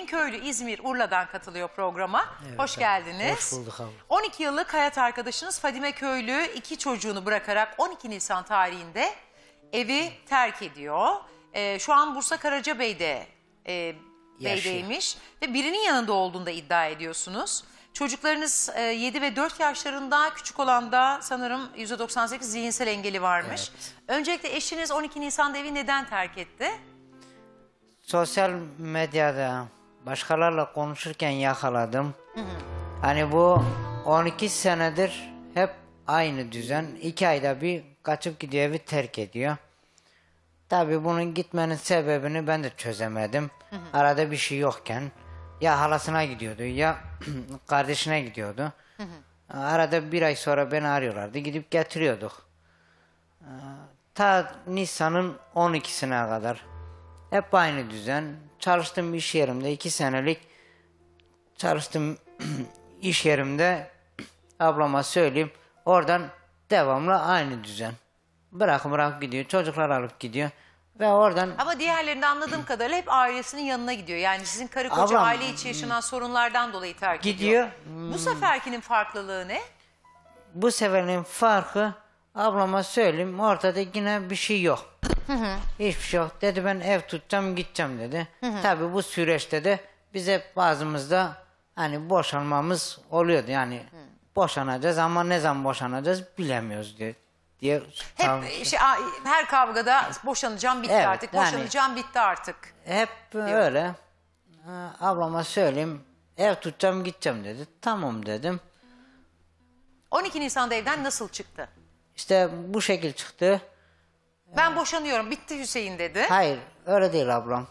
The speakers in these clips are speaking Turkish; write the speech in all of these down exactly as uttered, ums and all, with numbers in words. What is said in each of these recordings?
Engin Köylü İzmir Urla'dan katılıyor programa. Evet, hoş geldiniz. Hoş bulduk abla. on iki yıllık hayat arkadaşınız Fadime Köylü iki çocuğunu bırakarak on iki Nisan tarihinde evi terk ediyor. Ee, şu an Bursa Karacabey'de e, beydeymiş ve birinin yanında olduğunu da iddia ediyorsunuz. Çocuklarınız e, yedi ve dört yaşlarında, küçük olan da sanırım yüzde doksan sekiz zihinsel engeli varmış. Evet. Öncelikle eşiniz on iki Nisan'da evi neden terk etti? Sosyal medyada başkalarıyla konuşurken yakaladım. Hı hı. Hani bu on iki senedir hep aynı düzen. iki ayda bir kaçıp gidiyor, evi terk ediyor. Tabii bunun gitmenin sebebini ben de çözemedim. Hı hı. Arada bir şey yokken ya halasına gidiyordu ya kardeşine gidiyordu. Hı hı. Arada bir ay sonra beni arıyorlardı, gidip getiriyorduk. Ta Nisan'ın on ikisine kadar hep aynı düzen. Çalıştığım iş yerimde iki senelik çalıştığım iş yerimde ablama söyleyeyim, oradan devamlı aynı düzen. Bırak bırak gidiyor, çocuklar alıp gidiyor ve oradan... Ama diğerlerinde anladığım kadarıyla hep ailesinin yanına gidiyor. Yani sizin karı koca Ablam, aile içi yaşanan sorunlardan dolayı terk gidiyor. ediyor. Bu seferkinin farklılığı ne? Bu seferin farkı, ablama söyleyeyim, ortada yine bir şey yok. Hı hı. Hiçbir şey yok. Dedi ben ev tutacağım, gideceğim dedi. Hı hı. Tabii bu süreçte de bize bazımızda hani boşanmamız oluyordu. Yani hı. boşanacağız ama ne zaman boşanacağız bilemiyoruz diye. diye Hep şey, her kavgada boşanacağım bitti evet, artık. yani, Boşanacağım bitti artık. Hep diyor. Öyle. Ablama söyleyeyim, ev tutacağım, gideceğim dedi. Tamam dedim. on iki Nisan'da evden nasıl çıktı? İşte bu şekil çıktı. Ben boşanıyorum, bitti Hüseyin dedi. Hayır, öyle değil ablam.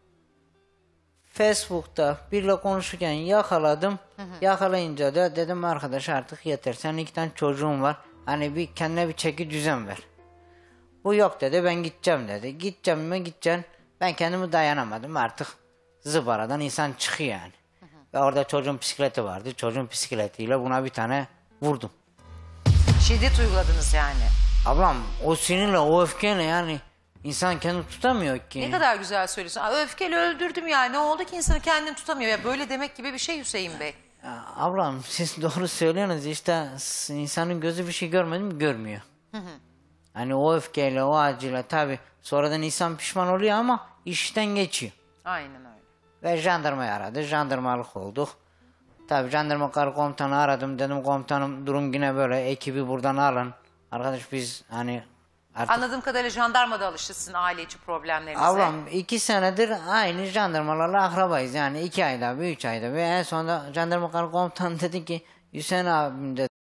Facebook'ta biriyle konuşurken yakaladım. Hı hı. Yakalayınca da dedim arkadaş artık yeter. Senin iki tane çocuğun var. Hani bir kendine bir çeki düzen ver. Bu yok dedi, ben gideceğim dedi. Gideceğim mi gideceğim. Ben kendimi dayanamadım artık. Zıbaradan insan çıkıyor yani. Hı hı. Ve orada çocuğun bisikleti vardı. Çocuğun bisikletiyle buna bir tane vurdum. Şiddet uyguladınız yani. Ablam o sinirle, o öfkeyle yani insan kendini tutamıyor ki. Ne kadar güzel söylüyorsun. Aa, öfkeyle öldürdüm ya. Ne oldu ki insanı kendini tutamıyor? Ya böyle demek gibi bir şey Hüseyin Bey. Ya, ablam siz doğru söylüyorsunuz. İşte insanın gözü bir şey görmedi mi görmüyor. Hı hı. Hani o öfkeyle, o acıyla tabii sonradan insan pişman oluyor ama işten geçiyor. Aynen öyle. Ve jandarmayı aradı. Jandarmalık olduk. Tabii jandarma kar komutanı aradım. Dedim komutanım durum yine böyle. Ekibi buradan alın. Arkadaş biz hani... Artık... Anladığım kadarıyla jandarmada alıştı sizin aile içi problemlerinize. Ablam iki senedir aynı jandarmalarla akrabayız. Yani iki ayda bir, üç ayda bir. En sonunda jandarma kar komutanı dedi ki Hüseyin abim dedi.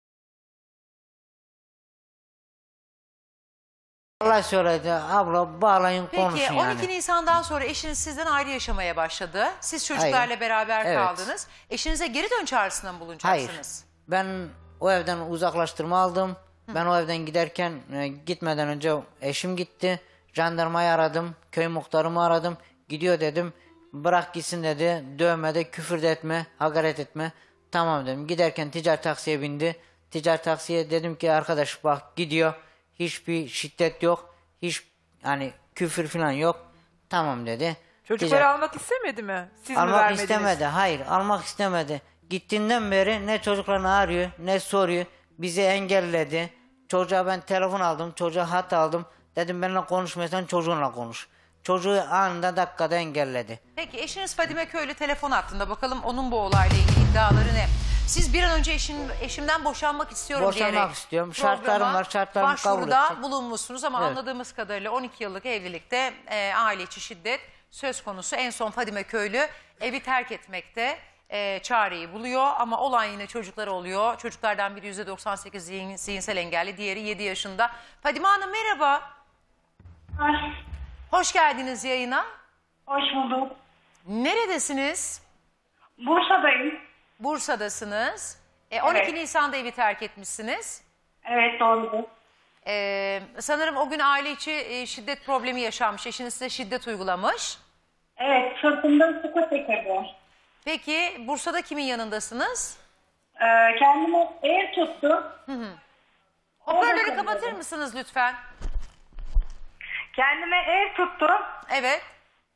Allah söyledi abla bağlayın konuşun Peki yani. on iki Nisan'dan sonra eşiniz sizden ayrı yaşamaya başladı. Siz çocuklarla Hayır. beraber Evet. kaldınız. Eşinize geri dön çağrısında mı bulunacaksınız? Hayır. Ben o evden uzaklaştırma aldım. Hı. Ben o evden giderken e, gitmeden önce eşim gitti. Jandarmayı aradım. Köy muhtarımı aradım. Gidiyor dedim. Bırak gitsin dedi. Dövme de, küfür de etme, hakaret etme. Tamam dedim. Giderken ticari taksiye bindi. Ticari taksiye dedim ki arkadaş bak gidiyor. Hiçbir şiddet yok. Hiç hani küfür falan yok. Tamam dedi. Çocukları Ticari... almak istemedi mi? Siz mi almak vermediniz? istemedi. Hayır, almak istemedi. Gittiğinden beri ne çocuklarını arıyor, ne soruyor. Bizi engelledi. Çocuğa ben telefon aldım, çocuğa hat aldım. Dedim benimle konuşmuyorsan çocuğunla konuş. Çocuğu anında dakikada engelledi. Peki eşiniz Fadime Köylü telefon hattında. Bakalım onun bu olayla ilgili iddiaları ne? Siz bir an önce eşim, eşimden boşanmak istiyorum Boşanmak diyerek istiyorum. Şartlarım var, şartlarımı kabul başvuruda edecek. bulunmuşsunuz ama Evet. anladığımız kadarıyla on iki yıllık evlilikte e, aile içi şiddet söz konusu. En son Fadime Köylü evi terk etmekte e, çareyi buluyor ama olan yine çocuklar oluyor. Çocuklardan biri yüzde doksan sekiz zihin, zihinsel engelli, diğeri yedi yaşında. Fadime Hanım merhaba. Ay, Hoş geldiniz yayına. hoş bulduk. Neredesiniz? Bursa'dayım. Bursa'dasınız. E, on iki Evet. Nisan'da evi terk etmişsiniz. Evet, doğrudur. E, sanırım o gün aile içi e, şiddet problemi yaşanmış. Eşiniz size şiddet uygulamış. Evet, sırtımda sıkı çekirdi. Peki Bursa'da kimin yanındasınız? Ee, kendime ev tuttu. Hoparlörü Evet. kapatır mısınız lütfen? Kendime ev tuttu. Evet.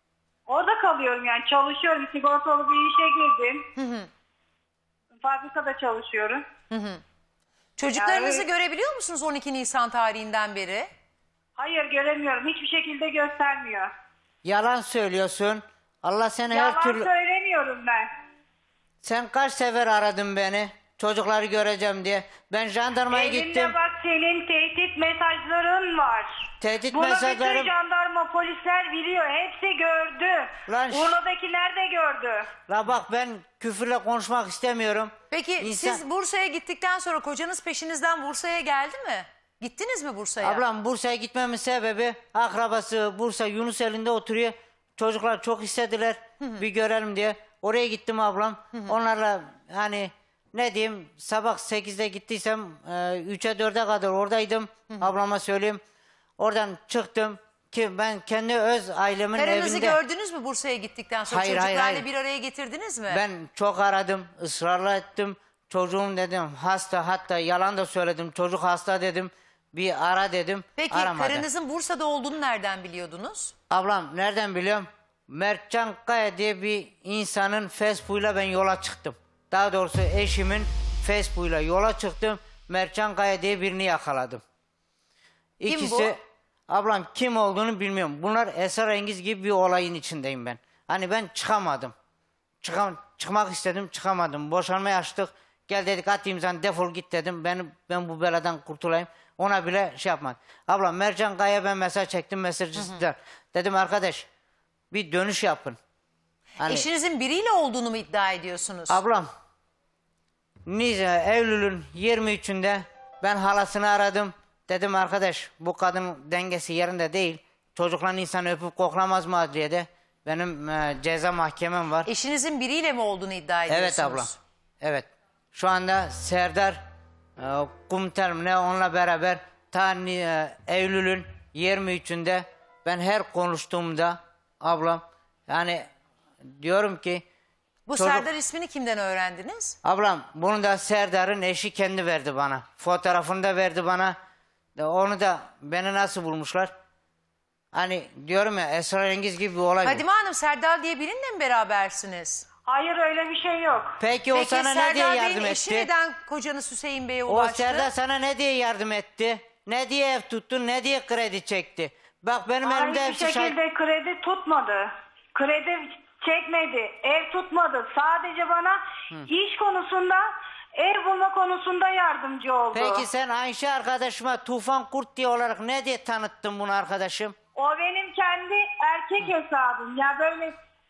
Orada kalıyorum yani çalışıyorum. Sigortalı bir işe girdim. Hı hı. Fabrikada çalışıyorum. Çocuklarınızı Yani- görebiliyor musunuz on iki Nisan tarihinden beri? Hayır göremiyorum. Hiçbir şekilde göstermiyor. Yalan söylüyorsun. Allah seni her Yalan türlü... söylemiyorum ben. Sen kaç sefer aradın beni? Çocukları göreceğim diye. Ben jandarmaya Elimde gittim. bak senin tehdit mesajların var. Tehdit Bunu mesajlarım- bütün jandarma polisler biliyor. Hepsi gördü. Lan ş- Urla'dakiler de gördü. La bak ben küfürle konuşmak istemiyorum. Peki İnsan- siz Bursa'ya gittikten sonra kocanız peşinizden Bursa'ya geldi mi? Gittiniz mi Bursa'ya? Ablam Bursa'ya gitmemin sebebi akrabası Bursa Yunusel'inde oturuyor. Çocuklar çok istediler bir görelim diye. Oraya gittim ablam. Onlarla hani ne diyeyim sabah sekizde gittiysem e, üçe dörde kadar oradaydım. Ablama söyleyeyim. Oradan çıktım ki ben kendi öz ailemin Karınızı evinde. gördünüz mü Bursa'ya gittikten sonra? Hayır, hayır, Çocuklarla hayır. bir araya getirdiniz mi? Ben çok aradım, ısrarla ettim. Çocuğum dedim hasta, hatta yalan da söyledim. Çocuk hasta dedim. Bir ara dedim. Peki aramadı. karınızın Bursa'da olduğunu nereden biliyordunuz? Ablam nereden biliyorum? Mertcan Kaya diye bir insanın Facebook'uyla ben yola çıktım. Daha doğrusu eşimin Facebook'uyla yola çıktım. Mertcan Kaya diye birini yakaladım. Kim İkisi, ablam kim olduğunu bilmiyorum. Bunlar esrarengiz gibi bir olayın içindeyim ben. Hani ben çıkamadım. Çıkam, çıkmak istedim, çıkamadım. Boşanmayı açtık. Gel dedik at imzanı defol git dedim. Ben, ben bu beladan kurtulayım. Ona bile şey yapmadı. Ablam Mercan Kaya ben mesaj çektim mesajcılar. Dedim arkadaş bir dönüş yapın. Hani, Eşinizin biriyle olduğunu mu iddia ediyorsunuz? ablam Nice Eylül'ün yirmi üçünde ben halasını aradım. Dedim arkadaş bu kadın dengesi yerinde değil. Çocukların insanı öpüp koklamaz mı adliyede? Benim e, ceza mahkemem var. Eşinizin biriyle mi olduğunu iddia ediyorsunuz? Evet abla. Evet. Şu anda Serdar e, Kumtel mi ne onunla beraber ta e, Eylül'ün yirmi üçünde ben her konuştuğumda ablam yani diyorum ki Bu Çocuk- Serdar ismini kimden öğrendiniz? ablam bunu da Serdar'ın eşi kendi verdi bana. Fotoğrafını da verdi bana. De Onu da beni nasıl bulmuşlar? Hani diyorum ya esrarengiz gibi bir olay bu. Fadime Hanım Serdar diye biriyle mi berabersiniz? Hayır öyle bir şey yok. Peki o Peki sana ne diye Serdar yardım Bey'in eşi etti? neden kocanız Hüseyin Bey'e O ulaştı? Serdar sana ne diye yardım etti? Ne diye ev tuttu? Ne diye kredi çekti? Bak benim Hayır elimde bir hepsi şahit. şekilde kredi tutmadı. Kredi çekmedi. Ev tutmadı. Sadece bana iş konusunda, ev bulma konusunda yardımcı oldu. Peki sen Ayşe arkadaşıma Tufan Kurt diye olarak ne diye tanıttın bunu arkadaşım? O benim kendi erkek hesabım. Ya böyle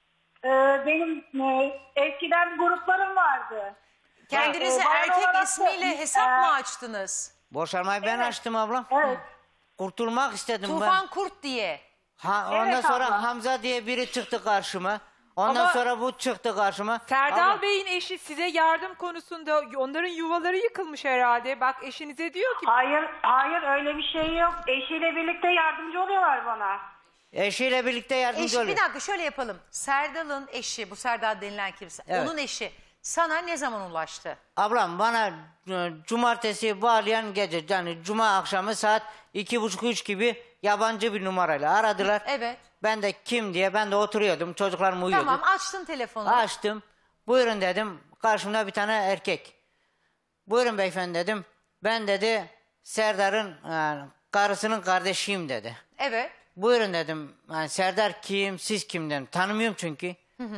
e, benim e, eskiden gruplarım vardı. Kendinize Ee, bayan erkek olarak da- ismiyle hesap Ee, mı açtınız? Boşanmayı ben Evet. açtım ablam. Evet. Kurtulmak istedim Tufan ben. Kurt diye. Ha, ondan Evet sonra abla. Hamza diye biri çıktı karşıma. Ondan Ama- sonra bu çıktı karşıma. Serdal Abla, Bey'in eşi size yardım konusunda onların yuvaları yıkılmış herhalde. Bak eşinize diyor ki Hayır, hayır öyle bir şey yok. Eşiyle birlikte yardımcı oluyorlar bana. eşiyle birlikte yardımcı Eşi, oluyor. bir dakika şöyle yapalım. Serdal'ın eşi, bu Serdal denilen kimse, Evet. onun eşi sana ne zaman ulaştı? Ablam bana e, cumartesi bağlayan gece yani cuma akşamı saat iki buçuk üç gibi yabancı bir numarayla aradılar. Evet. Ben de kim diye ben de oturuyordum çocuklarım uyuyordu. Tamam açtın telefonu. Açtım. Buyurun dedim. Karşımda bir tane erkek. Buyurun beyefendi dedim. Ben dedi Serdar'ın e, karısının kardeşiyim dedi. Evet. Buyurun dedim. Yani Serdar kim siz kim dedim. Tanımıyorum çünkü.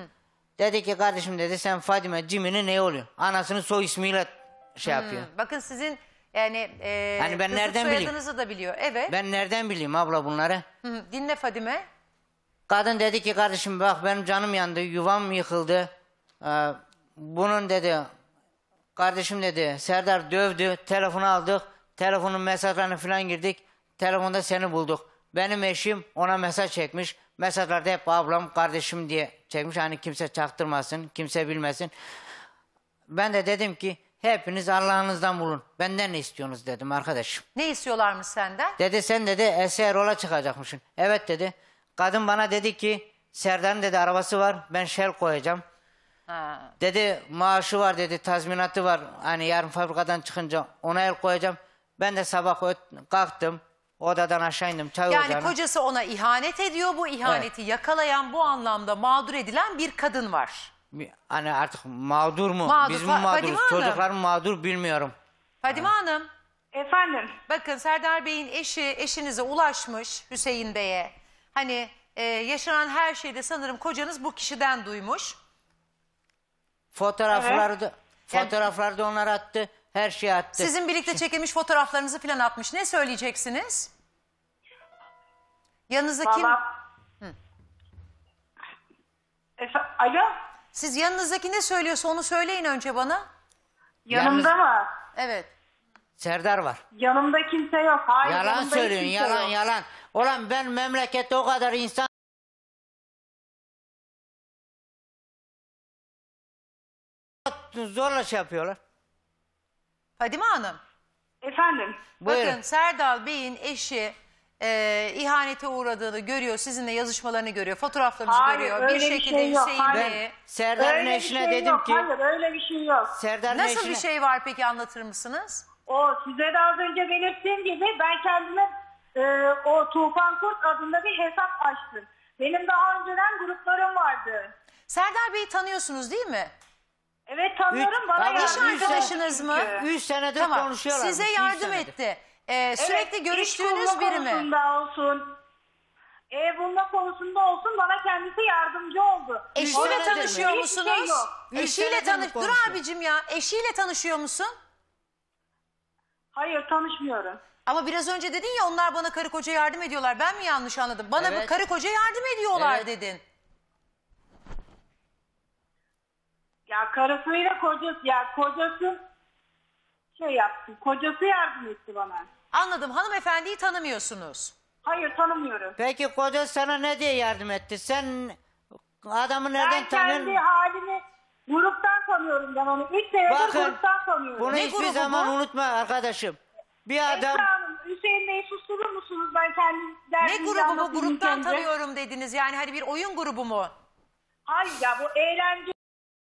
Dedi ki kardeşim dedi sen Fadime Cimi'nin ne oluyor? Anasının soy ismiyle şey yapıyor. Bakın sizin yani e, Hani ben kızlık nereden bileyim? soyadınızı da biliyor. Evet. Ben nereden bileyim abla bunları? Hı hı. Dinle Fadime. Kadın dedi ki kardeşim bak benim canım yandı, yuvam yıkıldı. Ee, bunun dedi, kardeşim dedi Serdar dövdü, telefonu aldık, telefonun mesajlarını falan girdik, telefonda seni bulduk. Benim eşim ona mesaj çekmiş, mesajlarda hep ablam kardeşim diye çekmiş, hani kimse çaktırmasın, kimse bilmesin. Ben de dedim ki hepiniz Allah'ınızdan bulun, benden ne istiyorsunuz dedim arkadaşım. Ne istiyorlarmış senden? Dedi sen dedi Esra Erol'a çıkacakmışsın. Evet dedi. Kadın bana dedi ki Serdar'ın dedi arabası var ben şel koyacağım. Ha. Dedi maaşı var dedi tazminatı var. Hani yarın fabrikadan çıkınca ona el koyacağım. Ben de sabah öt- kalktım. Odadan aşağı indim çay Yani ocağına. kocası ona ihanet ediyor. Bu ihaneti yakalayan, bu anlamda mağdur edilen bir kadın var. Bir- Hani artık mağdur mu? Mağdur. Biz mi Fa- mağduruz? Fadime Hanım. Çocuklar mı mağdur bilmiyorum. Fadime Hanım, Efendim. bakın Serdar Bey'in eşi eşinize ulaşmış, Hüseyin Bey'e. Hani e, yaşanan her şeyde sanırım kocanız bu kişiden duymuş. Fotoğrafları da, Yani- fotoğrafları da onlar attı. Her şeyi attı. Sizin birlikte çekilmiş fotoğraflarınızı falan atmış. Ne söyleyeceksiniz? Yanınızda kim? Valla. Efe- Alo. Siz yanınızdaki ne söylüyorsa onu söyleyin önce bana. Yanımda mı? Evet. Serdar var. Yanımda kimse yok. Hayır, Yalan yanımda hiç söylüyorsun, kimse yalan yok. yalan. Ulan ben memlekette o kadar insan zorla şey yapıyorlar. Fadime Hanım. Efendim. Buyurun. Bakın Serdal Bey'in eşi e, ihanete uğradığını görüyor. Sizinle yazışmalarını görüyor. Fotoğraflarınızı Hayır, görüyor. öyle Bir bir şekilde şey yok. Hüseyin Hayır. Bey'e... Ben Serdar'ın Öyle bir eşine şey dedim yok. ki Hayır, öyle bir şey yok. Serdar'ın Nasıl eşine bir şey var peki, anlatır mısınız? O size de az önce belirttiğim gibi ben kendime e, o Tufan Kurt adında bir hesap açtım. Benim daha önceden gruplarım vardı. Serdar Bey'i tanıyorsunuz değil mi? Evet, tanıyorum. Üç- Bana Ama İş yardım üç- arkadaşınız mı? çünkü. üç senedir Tamam. konuşuyorlar. Size yardım etti. Ee, sürekli Evet, görüştüğünüz iş bulma biri mi? konusunda olsun, ev bulma konusunda olsun bana kendisi yardımcı oldu. Eşiyle senedir tanışıyor mi? musunuz? Hiçbir şey yok. Üç Eşiyle senedir tanış. mi Dur konuşuyor? abicim ya. Eşiyle tanışıyor musun? Hayır, tanışmıyorum. Ama biraz önce dedin ya, onlar bana karı koca yardım ediyorlar. Ben mi yanlış anladım? Bana Evet. bu karı koca yardım ediyorlar Evet. dedin. Ya karısıyla kocası, ya kocası şey yaptı, kocası yardım etti bana. Anladım. Hanımefendiyi tanımıyorsunuz. Hayır, tanımıyorum. Peki koca sana ne diye yardım etti? Sen adamı nereden Ben kendi tanıyorsun? halini gruptan tanıyorum ben onu. Üç senedir Bakın, gruptan tanıyorum. Bunu Ne hiçbir grubu zaman bu? unutma arkadaşım. Bir adam Esra Hanım, Hüseyin Bey susturur musunuz? Ben kendi Ne derdimi grubu bu? anlatayım Gruptan kendi. tanıyorum dediniz. Yani hani bir oyun grubu mu? Hayır ya, bu eğlence.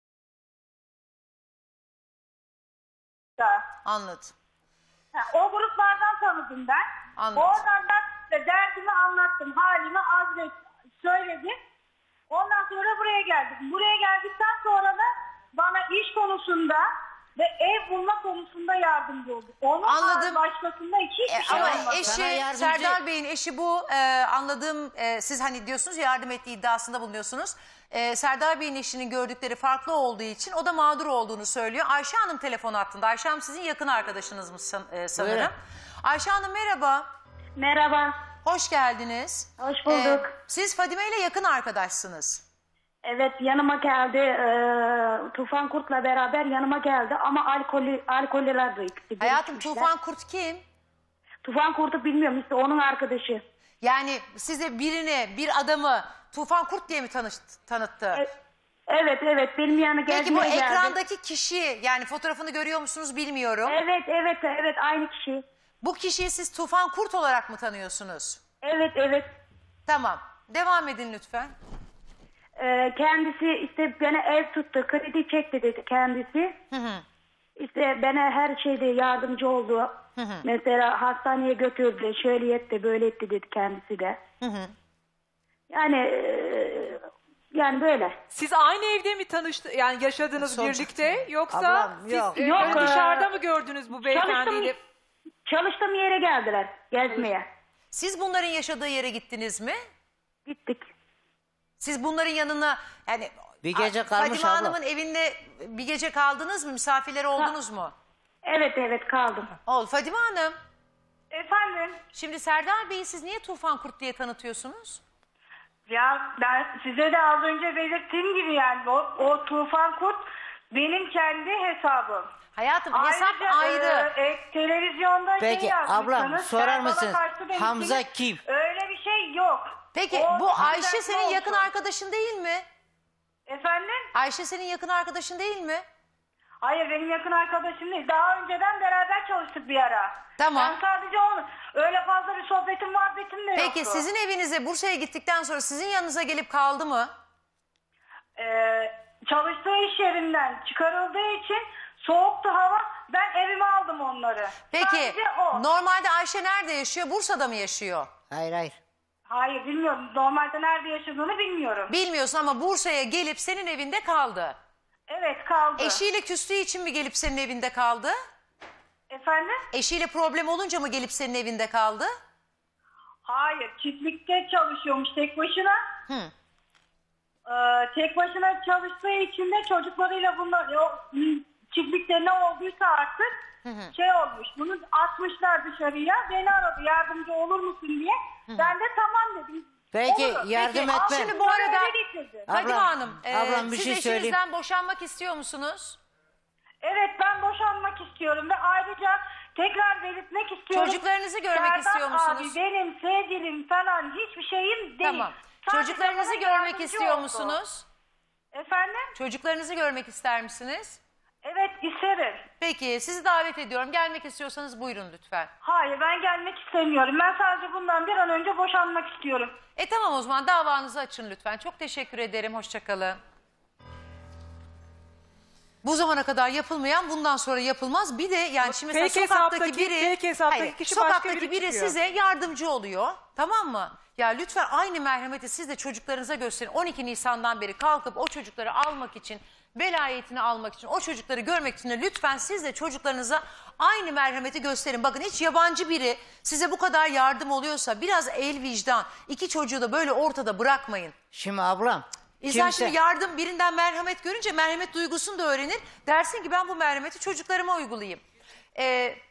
Anladım. Ha, o gruplardan tanıdım ben. Anladım. Oradan ben de derdimi anlattım. Halimi azret söyledim. Ondan sonra buraya geldim. Buraya geldikten sonra da bana iş konusunda ve ev bulma konusunda yardımcı oldu. Onun Anladım. başkasında hiçbir E, şey ama olmadı. eşi, Sana yardımcı- Serdar Bey'in eşi bu. E, anladığım, e, siz hani diyorsunuz ya, yardım ettiği iddiasında bulunuyorsunuz. E, Serdar Bey'in eşinin gördükleri farklı olduğu için o da mağdur olduğunu söylüyor. Ayşe Hanım telefon hattında. Ayşe Hanım sizin yakın arkadaşınız mı san- e, sanırım? Buyurun. Ayşe Hanım merhaba. Merhaba. Hoş geldiniz. Hoş bulduk. E, siz Fadime ile yakın arkadaşsınız. Evet, yanıma geldi. Ee, Tufan Kurt'la beraber yanıma geldi ama alkolü alkollülerdi. ikisi. Hayatım, Birleşmişler. Tufan Kurt kim? Tufan Kurt'u bilmiyorum, işte onun arkadaşı. Yani size birini, bir adamı Tufan Kurt diye mi tanış- tanıttı? E- Evet evet, benim yanına geldi. Peki bu ekrandaki kişi, yani fotoğrafını görüyor musunuz bilmiyorum. Evet evet evet, aynı kişi. Bu kişiyi siz Tufan Kurt olarak mı tanıyorsunuz? Evet evet. Tamam. Devam edin lütfen. Ee, kendisi işte bana ev tuttu, kredi çekti dedi kendisi. Hı hı. İşte bana her şeyde yardımcı oldu. Mesela hastaneye götürdü, şöyle etti, böyle etti dedi kendisi de. Hı hı. Yani e, yani böyle. Siz aynı evde mi tanıştı, yani yaşadınız Soracaktım. birlikte, yoksa Ablam, siz yok. e, Yok, böyle e, dışarıda mı gördünüz bu beyefendiyi? Çalıştım, çalıştığım yere geldiler gezmeye. Siz bunların yaşadığı yere gittiniz mi? Gittik. Siz bunların yanına, yani Bir gece kalmış Fadime abla. Hanım'ın evinde bir gece kaldınız mı? Misafirleri oldunuz mu? Evet evet, kaldım. Ol. Fadime Hanım, Efendim? şimdi Serdar Bey'i siz niye Tufan Kurt diye tanıtıyorsunuz? Ya ben size de az önce belirttiğim gibi yani o, o Tufan Kurt benim kendi hesabım. Hayatım, hesap Ayrıca, ayrı. e, e, televizyonda Peki, şey yazmışsınız, ablam, sorar Serdar'a mısınız? karşı demişsiniz. Hamza kim? Öyle bir şey yok. Peki O bu Ayşe dikkatli senin olsun. yakın arkadaşın değil mi? Efendim? Ayşe senin yakın arkadaşın değil mi? Hayır, benim yakın arkadaşım değil. Daha önceden beraber çalıştık bir ara. Tamam. Ben sadece onu, öyle fazla bir sohbetim muhabbetim de yoktu. Peki sizin evinize, Bursa'ya gittikten sonra sizin yanınıza gelip kaldı mı? Ee, çalıştığı iş yerinden çıkarıldığı için soğuktu hava. Ben evime aldım onları. Peki Sadece o. normalde Ayşe nerede yaşıyor? Bursa'da mı yaşıyor? Hayır hayır. Hayır bilmiyorum. Normalde nerede yaşadığını bilmiyorum. Bilmiyorsun ama Bursa'ya gelip senin evinde kaldı. Evet kaldı. Eşiyle küstüğü için mi gelip senin evinde kaldı? Efendim? Eşiyle problem olunca mı gelip senin evinde kaldı? Hayır. Çiftlikte çalışıyormuş tek başına. Hı. Ee, tek başına çalıştığı için de çocuklarıyla bunlar o, çiftlikte ne olduysa artık şey olmuş. Bunu atmışlar dışarıya. Beni aradı yardımcı olur musun diye. Ben de tamam dedim. Peki, Olurum. yardım Peki, etme. Şimdi bu arada eve getirdi. Fadime Ablam, Hanım e, ablam bir siz şey söyleyeyim. eşinizden boşanmak istiyor musunuz? Evet ben boşanmak istiyorum ve ayrıca tekrar belirtmek istiyorum. Çocuklarınızı görmek Serdar istiyor musunuz? Abi benim sevgilim falan hiçbir şeyim değil. Tamam. Sadece Çocuklarınızı bana görmek yardımcı istiyor oldu. musunuz? Efendim? Çocuklarınızı görmek ister misiniz? Evet isterim. Peki sizi davet ediyorum. Gelmek istiyorsanız buyurun lütfen. Hayır ben gelmek istemiyorum. Ben sadece bundan bir an önce boşanmak istiyorum. E tamam o zaman davanızı açın lütfen. Çok teşekkür ederim. Hoşçakalın. Bu zamana kadar yapılmayan bundan sonra yapılmaz. Bir de yani şimdi mesela Fake sokaktaki hesaptaki- biri, fake hesaptaki hayır, kişi başka sokaktaki biri biri çıkıyor. size yardımcı oluyor. Tamam mı? Ya lütfen aynı merhameti siz de çocuklarınıza gösterin. on iki Nisan'dan beri kalkıp o çocukları almak için, velayetini almak için, o çocukları görmek için de lütfen siz de çocuklarınıza aynı merhameti gösterin. Bakın hiç yabancı biri size bu kadar yardım oluyorsa biraz el vicdan, iki çocuğu da böyle ortada bırakmayın. Şimdi ablam. İnsan kimse- şimdi yardım birinden merhamet görünce merhamet duygusunu da öğrenir. Dersin ki ben bu merhameti çocuklarıma uygulayayım. Ee,